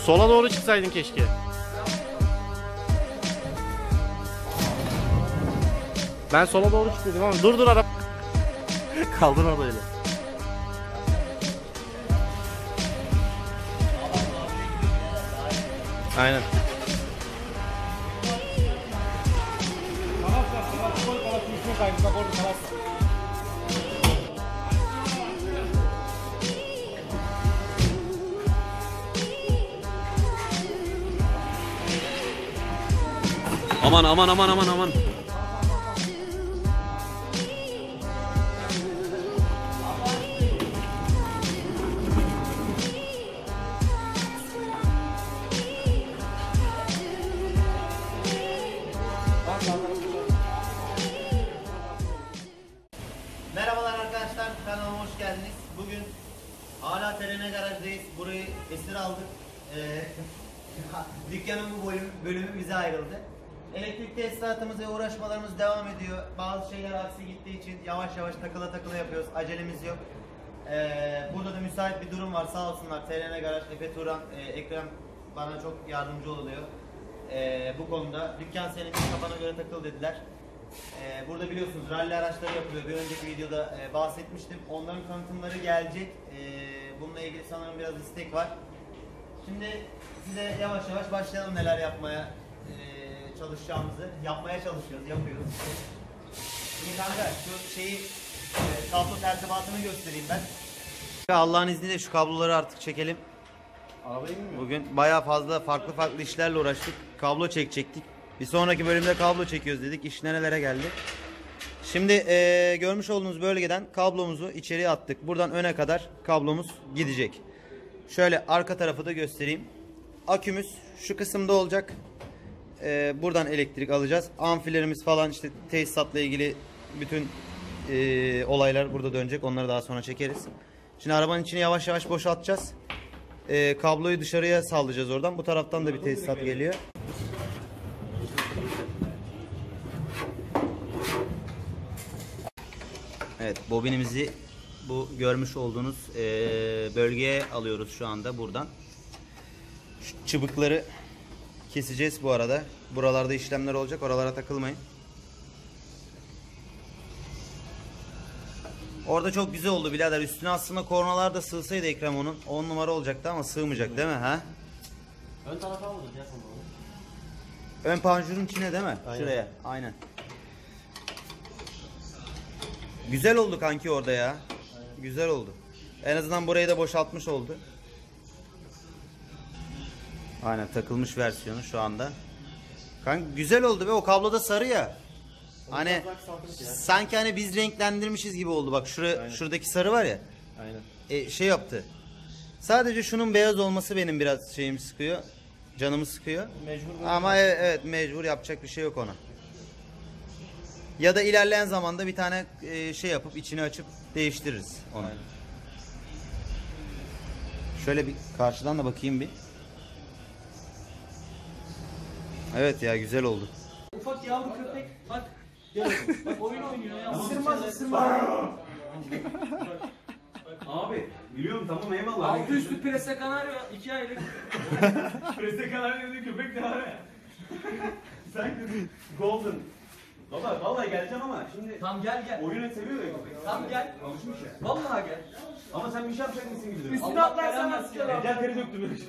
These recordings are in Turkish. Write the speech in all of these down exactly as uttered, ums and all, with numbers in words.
Sola doğru çıksaydın keşke. Ben sola doğru çıkıyordum ama dur dur araba. Kaldın orada öyle. Aynen. Aman aman aman aman aman. Merhabalar arkadaşlar, kanalıma hoş geldiniz. Bugün hala T R N garajdayız. Burayı esir aldık. Ee, dükkanın bu bölüm, bölümü bize ayrıldı. Elektrik tesisatımız ve uğraşmalarımız devam ediyor. Bazı şeyler aksi gittiği için yavaş yavaş takıla takıla yapıyoruz. Acelemiz yok. Ee, burada da müsait bir durum var. Sağ olsunlar T R N Garaj, Efe Turan, e, Ekrem bana çok yardımcı oluyor. Ee, bu konuda dükkan senin kafana göre takıl dediler. Ee, burada biliyorsunuz rally araçları yapılıyor. Bir önceki videoda e, bahsetmiştim. Onların tanıtımları gelecek. Ee, bununla ilgili sanırım biraz istek var. Şimdi size yavaş yavaş başlayalım neler yapmaya e, çalışacağımızı. Yapmaya çalışıyoruz, yapıyoruz. Şimdi kanka şu şeyi e, kablo tertibatını göstereyim ben. Allah'ın izniyle şu kabloları artık çekelim. Bugün bayağı fazla farklı farklı işlerle uğraştık. Kablo çekecektik. Bir sonraki bölümde kablo çekiyoruz dedik. İş nerelere geldi. Şimdi e, görmüş olduğunuz bölgeden kablomuzu içeriye attık. Buradan öne kadar kablomuz gidecek. Şöyle arka tarafı da göstereyim. Akümüz şu kısımda olacak. E, buradan elektrik alacağız. Amfilerimiz falan işte tesisatla ilgili bütün e, olaylar burada dönecek. Onları daha sonra çekeriz. Şimdi arabanın içini yavaş yavaş boşaltacağız. E, kabloyu dışarıya sallayacağız oradan. Bu taraftan da bir tesisat geliyor. Evet, bobinimizi bu görmüş olduğunuz e, bölgeye alıyoruz şu anda buradan. Şu çıbıkları keseceğiz bu arada. Buralarda işlemler olacak, oralara takılmayın. Orada çok güzel oldu birader. Üstüne aslında kornalar da sığsaydı Ekrem onun. on numara olacaktı ama sığmayacak değil mi? Ha? Ön tarafa alırız ya sonra. Ön panjurun içine değil mi? Aynen. Şuraya. Aynen. Güzel oldu kanki orada ya. Aynen. Güzel oldu. En azından burayı da boşaltmış oldu. Aynen, takılmış versiyonu şu anda. Kanka güzel oldu ve o kablo da sarı ya. Hani sanki hani biz renklendirmişiz gibi oldu. Bak şura, şuradaki sarı var ya. Aynen. E, şey yaptı. Sadece şunun beyaz olması benim biraz şeyimi sıkıyor. Canımı sıkıyor. Mecbur. Ama evet, evet mecbur, yapacak bir şey yok ona. Ya da ilerleyen zamanda bir tane e, şey yapıp içini açıp değiştiririz onu. Aynen. Şöyle bir karşıdan da bakayım bir. Evet ya, güzel oldu. Ufak yavru köpek bak. Gel bak, oyun oynuyor ya. Isırmaz ısırmaz. Abi biliyorum, tamam eyvallah. Altı üstü prese kanaryo iki aylık. Preste kanaryo diyor, köpek de var ya. Sen golden. Baba vallahi geleceğim ama şimdi Tamam gel gel. oyunu seviyor ya köpek. Tamam gel. Alışmış ya. Vallahi gel. Ama sen bir şey yapacak mısın gibi duruyor. Üstüne atlarsan atacağız abi. Gel teri döktüm.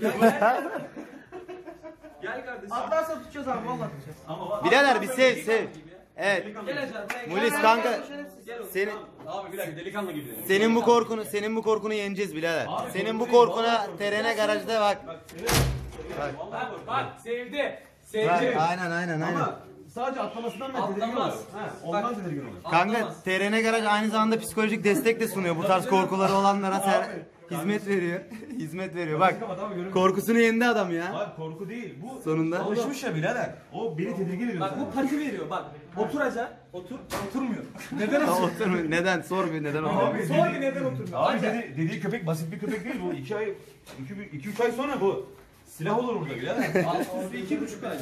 Gel kardeşim. Atlarsan tutacağız abi, vallahi tutacağız. Ama bak. Birader bir sev sev. Evet. Gel Acar buraya. Mulis Gel, kanka. gel, gel, gel. Senin Abi bir dakika, delikanlı gibi. senin bu korkunu senin bu korkunu yeneceğiz birader. Abi, Senin bu korku değil, korkuna vallahi korku. T R N garajda bak. Bak. Bak bak sevdi. Bak, Sevdi. aynen aynen aynen. Ama sadece atlamasından ben tedirgin Atlamaz. oluyorum. Ha, ondan tedirgin oluyorum. Kanka Atlamaz. T R N garaj aynı zamanda psikolojik destek de sunuyor. Bu tarz korkuları olanlara ser, hizmet veriyor. Hizmet veriyor. Bak korkusunu yendi adam ya. Abi korku değil. Bu Sonunda. alışmış ya birader. O beni tedirgin ediyor. Bak bu pati veriyor bak. Oturacak. Otur. Oturmuyor. Neden Tamam, otur? oturma. Neden? Sor bir neden oldu. Abi, Sor bir neden oturmuyor. Abi Acar. dedi, dediği köpek basit bir köpek değil bu. iki ay, iki, iki üç ay sonra bu silah olur burada birader. Al, iki buçuk ay.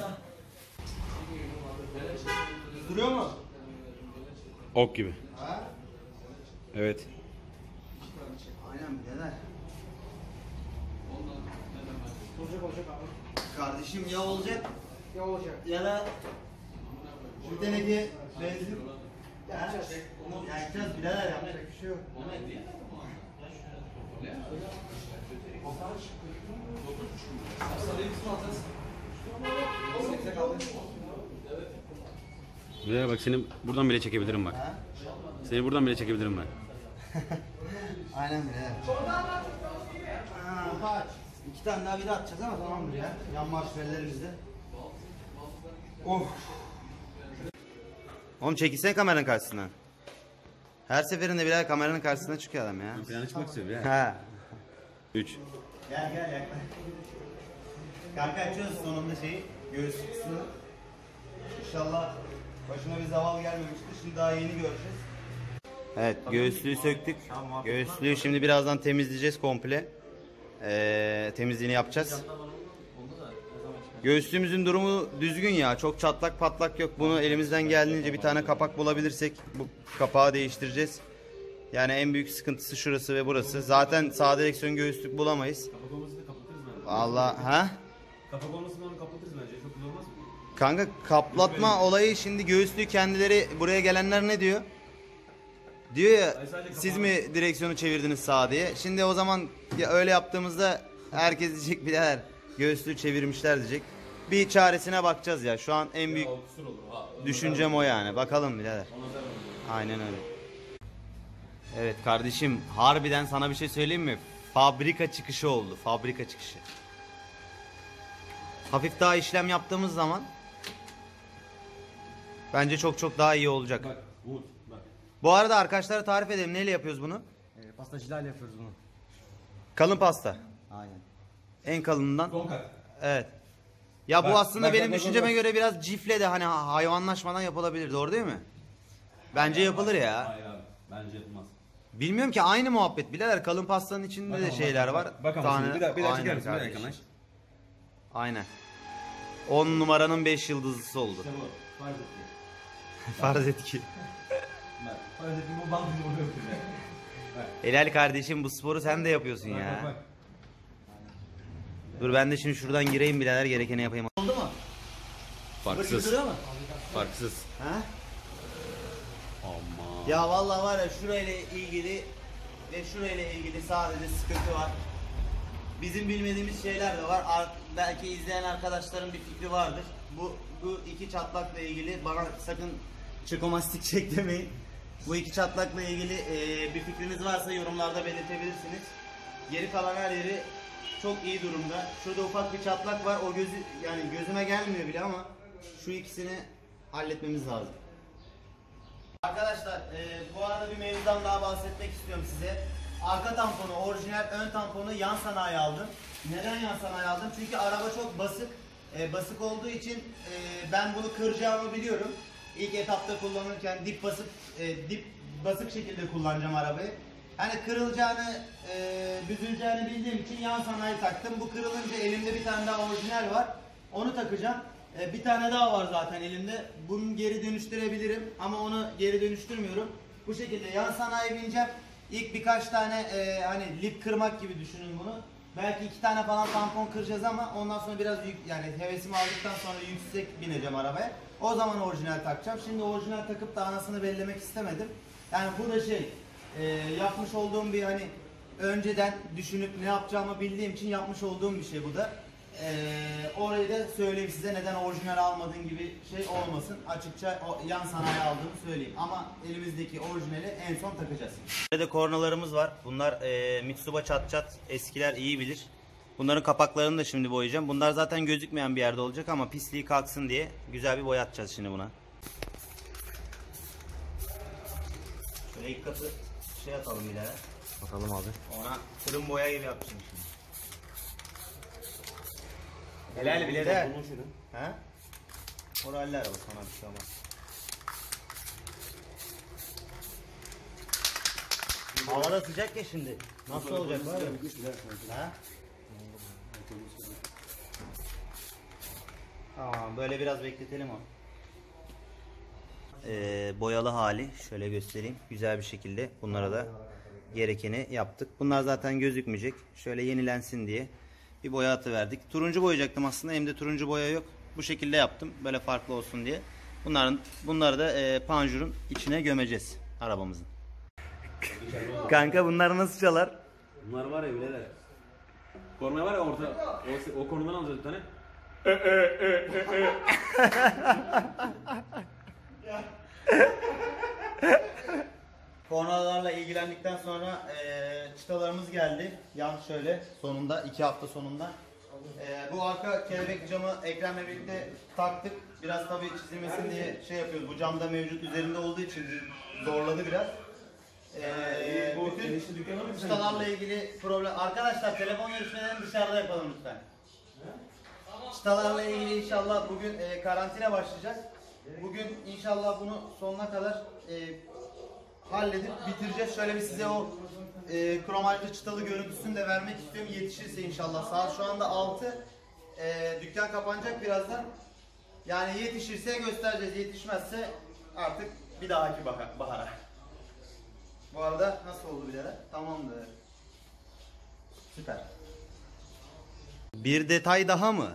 Duruyor mu? Ok gibi. Ha? Evet. Aynen birader. Olacak olacak abi. Kardeşim ya olacak Ya olacak. ya da şu teneke benzin. Yapacağız. Yakacağız birader, yapacak. Yapacak bir şey yok. Buraya bak, seni buradan bile çekebilirim bak. Ha? Seni buradan bile çekebilirim ben. Aynen birader. Aa, İki tane daha bir de atacağız ama tamamdır ya. Yan marşvellerimizde. Of. Oğlum çekilsene kameranın karşısına. Her seferinde birer kameranın karşısına çıkıyor adam ya. Plana çıkmak istiyorum ya. Ha. üç. Gel gel yaklaş. Kanka açıyoruz sonunda şeyi. Göğüs kısmını. İnşallah başına bir zaval gelmemiştir. Şimdi daha yeni göreceğiz. Evet, göğüslüğü söktük. Göğüslüğü şimdi birazdan temizleyeceğiz komple. Ee, temizliğini yapacağız. Göğüslüğümüzün durumu düzgün ya. Çok çatlak patlak yok. Bunu elimizden geldiğince bir tane kapak bulabilirsek bu kapağı değiştireceğiz. Yani en büyük sıkıntısı şurası ve burası. Zaten sağ direksiyon göğüslük bulamayız. Kapak olmasını kapatırız bence. Allah ha? Kapak olmasını onu kapatırız bence. Çok güzel olmaz mı? Kanka kaplatma olayı, şimdi göğüslüğü kendileri buraya gelenler ne diyor? Diyor ya, siz mi direksiyonu çevirdiniz sağa diye. Şimdi o zaman ya öyle yaptığımızda herkes diyecek birader göğüslüğü çevirmişler diyecek. Bir çaresine bakacağız ya. Şu an en büyük düşüncem o yani. Bakalım birader. Aynen öyle. Evet kardeşim, harbiden sana bir şey söyleyeyim mi? Fabrika çıkışı oldu. Fabrika çıkışı. Hafif daha işlem yaptığımız zaman bence çok çok daha iyi olacak. Bak Umut bak. Bu arada arkadaşlara tarif edelim. Neyle yapıyoruz bunu? E, pastacılarla yapıyoruz bunu. Kalın pasta. Aynen. En kalınından. Son kat. Evet. Ya bu Bak, aslında bak, benim bak, düşünceme bak. göre biraz cifle de hani hayvanlaşmadan yapılabilir. Doğru değil mi? Bence yapılır ya. Hayır abi. Bence yapılmaz. Bilmiyorum ki, aynı muhabbet. Birader kalın pastanın içinde Bak de ama, şeyler bak, var. bak. Bak ama Tane- şimdi bir daha, bir daha Aynen çeker misin? Bir daha kardeşim. yakınlaş. Aynen. on numaranın beş yıldızlısı oldu. İşte bu. Farz et. Farz et ki. Bak. Farz et ki bu bandı gibi oluyor. Helal kardeşim, bu sporu sen de yapıyorsun Bak ya. bak bak. Dur ben de şimdi şuradan gireyim birader, gerekeni yapayım. Oldu mu? Farksız. mu? Farksız. Ha? Aman. Ya vallahi var ya, şurayla ilgili ve şurayla ilgili sadece sıkıntı var. Bizim bilmediğimiz şeyler de var. Ar- belki izleyen arkadaşların bir fikri vardır. Bu bu iki çatlakla ilgili bana sakın çikomastik çek demeyin. Bu iki çatlakla ilgili e, bir fikriniz varsa yorumlarda belirtebilirsiniz. Geri kalan her yeri çok iyi durumda. Şurada ufak bir çatlak var. O gözü yani gözüme gelmiyor bile ama şu ikisini halletmemiz lazım. Arkadaşlar e, bu arada bir mevzudan daha bahsetmek istiyorum size. Arka tamponu orijinal, ön tamponu yan sanayi aldım. Neden yan sanayi aldım? Çünkü araba çok basık. E, basık olduğu için e, ben bunu kıracağımı biliyorum. İlk etapta kullanırken dip basıp e, dip basık şekilde kullanacağım arabayı. Hani kırılacağını, e, büzüleceğini bildiğim için yan sanayi taktım. Bu kırılınca elimde bir tane daha orijinal var. Onu takacağım. E, bir tane daha var zaten elimde. Bunu geri dönüştürebilirim ama onu geri dönüştürmüyorum. Bu şekilde yan sanayi bineceğim. İlk birkaç tane e, hani lip kırmak gibi düşünün bunu. Belki iki tane falan tampon kıracağız ama ondan sonra biraz yük, yani hevesimi aldıktan sonra yüksek bineceğim arabaya. O zaman orijinal takacağım. Şimdi orijinal takıp da anasını bellemek istemedim. Yani bu da şey e, yapmış olduğum bir hani önceden düşünüp ne yapacağımı bildiğim için yapmış olduğum bir şey bu da. Ee, orayı da söyleyeyim size, neden orijinal almadığın gibi şey olmasın. Açıkça o yan sanayi aldığımı söyleyeyim. Ama elimizdeki orijinali en son takacağız. Burada kornalarımız var. Bunlar e, Mitsubishi çat çat, eskiler iyi bilir. Bunların kapaklarını da şimdi boyayacağım. Bunlar zaten gözükmeyen bir yerde olacak ama pisliği kalksın diye güzel bir boya atacağız şimdi buna. Şöyle ilk katı şey atalım bir daha. Bakalım abi. Ona fırın boya gibi yapacağım şimdi. Helal bile de. He? Moraller araba, sana bir şey olmaz. Havada sıcak ya şimdi. Nasıl olacak var ya? Ha? Tamam, böyle biraz bekletelim o. Ee, boyalı hali şöyle göstereyim. Güzel bir şekilde bunlara da gerekeni yaptık. Bunlar zaten gözükmeyecek. Şöyle yenilensin diye. bir boya atıverdik. Turuncu boyayacaktım aslında. Hem de turuncu boya yok. Bu şekilde yaptım. Böyle farklı olsun diye. Bunların bunları da e, panjurun içine gömeceğiz arabamızın. Kanka bunlar nasıl çalar? Bunlar var ya birader. Korna var ya orta. O, o konudan alacağız bir tane. Kornalarla ilgilendikten sonra e, çıtalarımız geldi. Yan şöyle sonunda iki hafta sonunda. E, bu arka kelebek camı Ekrem'le birlikte taktık. Biraz tabii çizilmesin diye şey yapıyoruz. Bu camda mevcut üzerinde olduğu için zorladı biraz. E, bütün çıtalarla ilgili problem. Arkadaşlar telefon görüşmelerini dışarıda yapalım lütfen. Çıtalarla ilgili inşallah bugün e, karantina başlayacak. Bugün inşallah bunu sonuna kadar e, halledip bitireceğiz. Şöyle bir size o e, kromatik çıtalı görüntüsünü de vermek istiyorum. Yetişirse inşallah. Saat şu anda altı. E, dükkan kapanacak birazdan. Yani yetişirse göstereceğiz. Yetişmezse artık bir dahaki bahar, bahara. Bu arada nasıl oldu birader? Tamamdır. Süper. Bir detay daha mı?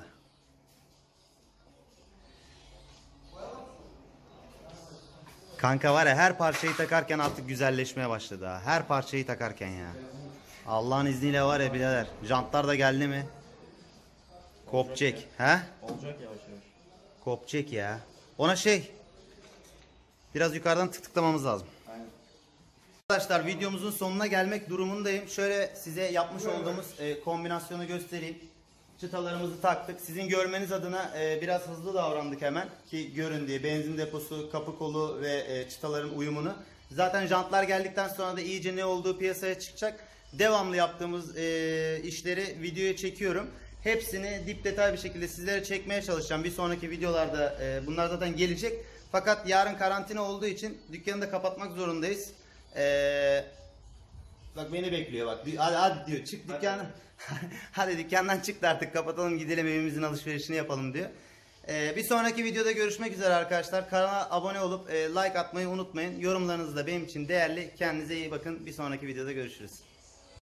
Kanka var ya her parçayı takarken artık güzelleşmeye başladı ha. Her parçayı takarken ya. Allah'ın izniyle var ya birader. Jantlar da geldi mi? Kopacak. He? Olacak yavaş yavaş. Kopacak ya. Ona şey. Biraz yukarıdan tık tıklamamız lazım. Aynen. Arkadaşlar videomuzun sonuna gelmek durumundayım. Şöyle size yapmış olduğumuz e, kombinasyonu göstereyim. Çıtalarımızı taktık. Sizin görmeniz adına e, biraz hızlı davrandık hemen ki görün diye. Benzin deposu, kapı kolu ve e, çıtaların uyumunu. Zaten jantlar geldikten sonra da iyice ne olduğu piyasaya çıkacak. Devamlı yaptığımız e, işleri videoya çekiyorum. Hepsini dip detay bir şekilde sizlere çekmeye çalışacağım. Bir sonraki videolarda e, bunlar zaten gelecek. Fakat yarın karantina olduğu için dükkanı da kapatmak zorundayız. Eee... Bak beni bekliyor bak. Hadi, hadi diyor çık dükkanı. Hadi dükkandan çık da artık kapatalım gidelim evimizin alışverişini yapalım diyor. Ee, bir sonraki videoda görüşmek üzere arkadaşlar. Kanala abone olup e, like atmayı unutmayın. Yorumlarınız da benim için değerli. Kendinize iyi bakın. Bir sonraki videoda görüşürüz.